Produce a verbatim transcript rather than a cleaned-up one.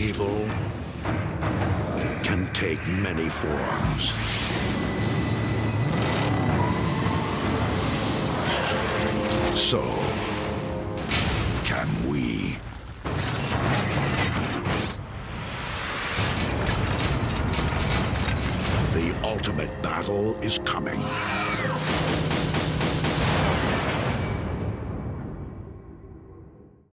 Evil can take many forms. So can we. The ultimate battle is coming.